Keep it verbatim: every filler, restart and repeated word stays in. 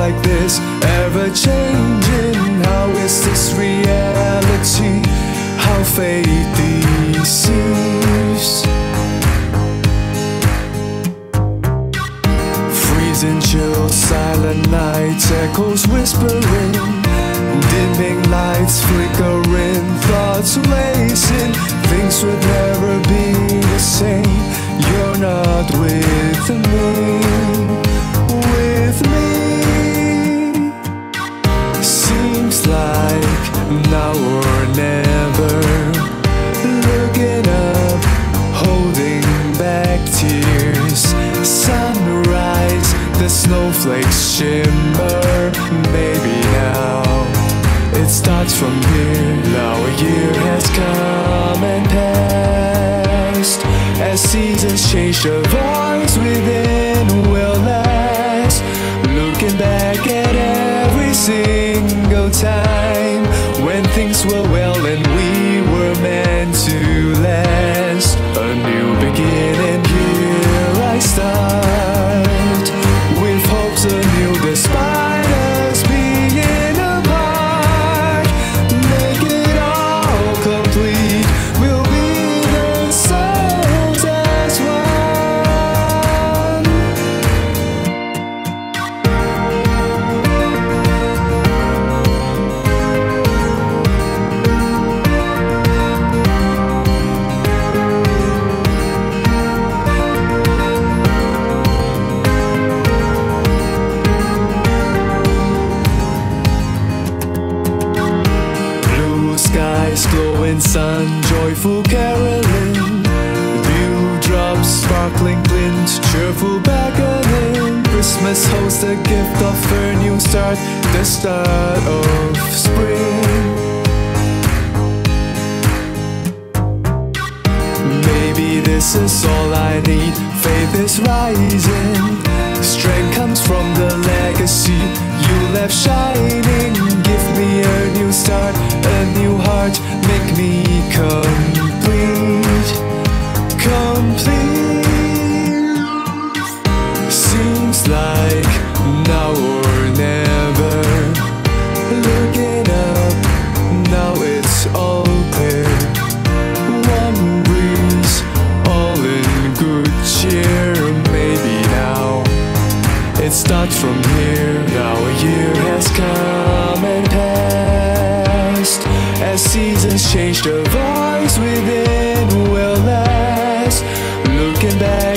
like this, ever changing? How is this reality? How fate deceives. Freezing chill, silent nights, echoes whispering, dimming lights flickering, thoughts racing. Things would never be the same. You're not with me, with me. Seems like now or never. Looking up, holding back tears. Sunrise, the snowflakes shimmer. Maybe now it starts from here. Now a year has come and passed. As seasons change, the voice within will last. Looking back at every single time when things were well and we were meant to last. A new beginning, here I start, with hopes anew despite us being apart. Make it all complete, we'll be the souls as one. Blue skies, glowing sun, joyful caroling, dewdrops, sparkling glint, cheerful beckoning. Christmas holds the gift of a new start, the start of spring. Maybe this is all I need. Faith is rising, strength comes from the legacy you left shining. Give me a new start, a new heart, make me complete, complete. Seems like now or never. Looking up, now it's all clear. One breeze, all in good cheer. Maybe now it starts from here. Now a year has come and passed. As seasons change, the voice within will last. Looking back